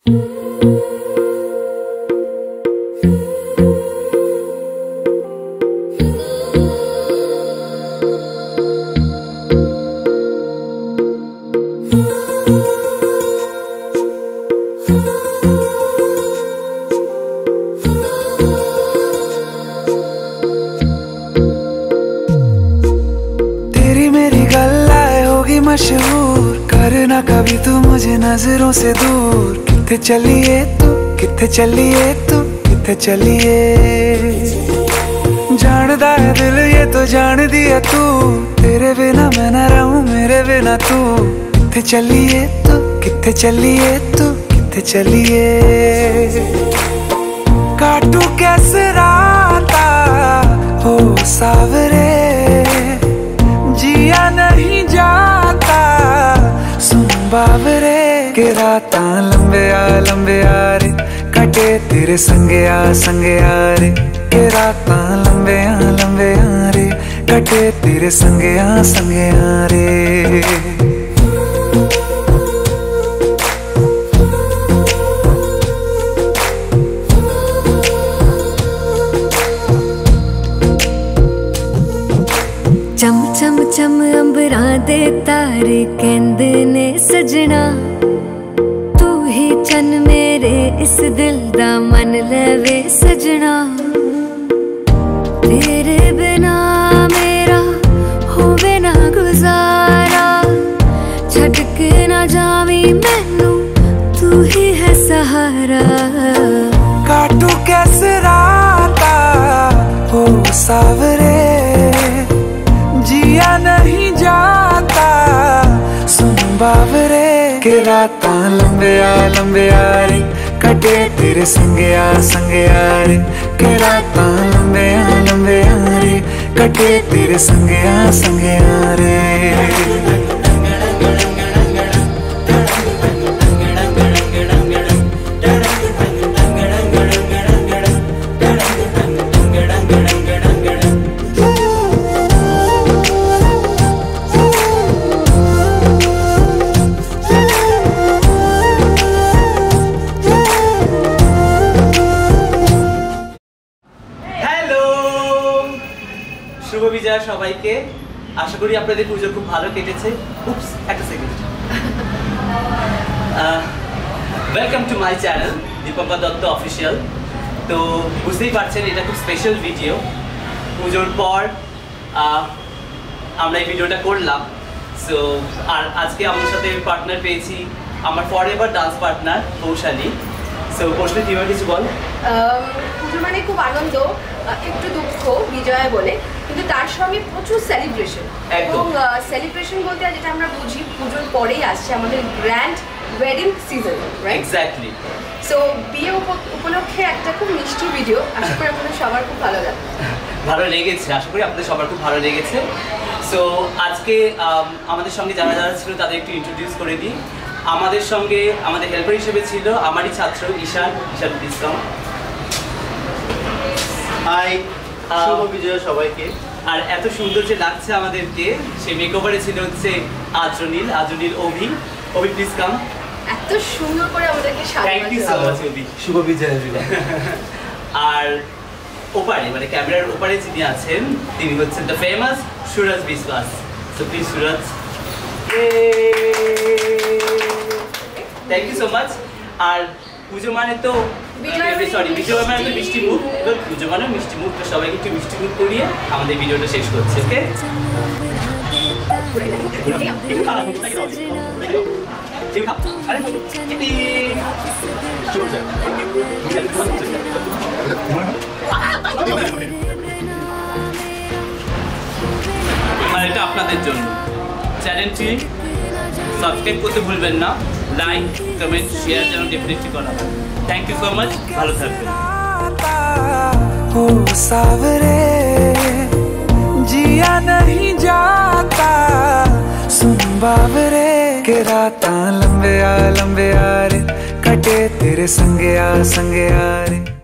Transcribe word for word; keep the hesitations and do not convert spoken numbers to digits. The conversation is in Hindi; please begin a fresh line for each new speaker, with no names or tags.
मशहूर करना कभी तू मुझे नजरों से दूर। किथे चलिए तू किथे चलिए तू किथे चलिए, जानदा है दिल ये तो जान दिया तू। तेरे बिना मैं न रहूं मेरे बिना तू। किथे चलिए तू किथे चलिए तू किथे चलिए, काटू कैसे राता हो सावरे, जिया नहीं जाता सुन बाबरे। के रातां लंबिया लंबिया रे कटे तेरे संगया संगया रे। के रातां लंबिया लंबिया रे कटे तेरे संगया संगया रे।
चम चम चम अंबरां दे तारे कहंदे ने सजना, तू ही चन मेरे इस दिल दा मन लवे सजना। तेरे बिना मेरा होवे ना गुजारा, छड़ के ना जावी मैनू तू ही है सहारा।
काटू कैसे राता हो सावरे, जिया नहीं जाता सुन बाबरे। के रातां लंबिया लंबिया रे कटे तेरे संगया संगया रे। के रातां लंबिया लंबिया रे कटे तेरे संगया संगया रे।
শুভ বিজয় সবাইকে, আশা করি আপনাদের পুজো খুব ভালো কেটেছে। উপস একটা second. Welcome to my channel Dipankar Dutta official. তো বুঝতেই পারছেন এটা খুব স্পেশাল ভিডিও। পুজোর পর আমরা এই ভিডিওটা করলাম। সো আর আজকে আমার সাথে পার্টনার পেয়েছি, আমার forever dance partner Poushali. So Poushali তুই কিছু বল।
পুজো মানে খুব আনন্দ, একটু দুঃখ বিজয় বলে, কিন্তু তার সঙ্গে প্রচুর সেলিব্রেশন। এবং সেলিব্রেশন বলতে যেটা আমরা বুঝি পুজোর পরেই আসছে আমাদের grand wedding season, right? Exactly. So বিয়ে উপলক্ষে একটা খুব মিষ্টি ভিডিও, আশা করি আপনাদের সবার খুব ভালো লাগবে।
ভালো লেগেছে, আশা করি আপনাদের সবার খুব ভালো লেগেছে। সো আজকে আমাদের সঙ্গে যারা যারা ছিল তাদের একটু ইন্ট্রোডিউস করে দিই। আমাদের সঙ্গে আমাদের হেল্পার হিসেবে ছিল আমারই ছাত্র Ishan. Ishan please come.
Hi, শুভ বিজয় সবাইকে।
আর এত সুন্দর যে লাগছে আমাদেরকে, সে মেকওভারে ছিল হচ্ছে আদ্রনীল। আদ্রনীল অভি। অভি প্লিজ কাম।
এত সুন্দর করে আমাদেরকে সাজানো।
Thank you so much Abhi.
শুভ বিজয়।
আর ওপারে মানে ক্যামেরার ওপারে যিনি আছেন তিনি হচ্ছেন the famous Suraj Biswas. So please Suraj. Thank you so much. আর পুজো মানে তো সরি বিজয় মানে তো মিষ্টি মুখ, এবার পুজো মানে মিষ্টি মুখ। তো সবাইকে একটু মিষ্টি মুখ করিয়ে আমাদের ভিডিওটা শেষ করছি। ওকে, আর এটা আপনাদের জন্য। চ্যানেলটি সাবস্ক্রাইব করতে ভুলবেন না, লাইক কমেন্ট শেয়ার যেন ডেফিনেটলি করা হয়। থ্যাংক ইউ সো মাচ, ভালো থাকবেন।
हो सावरे जिया नहीं जाता सुन बाबरे। के रातां लंबिया लंबिया रे कटे तेरे संगया संगया रे।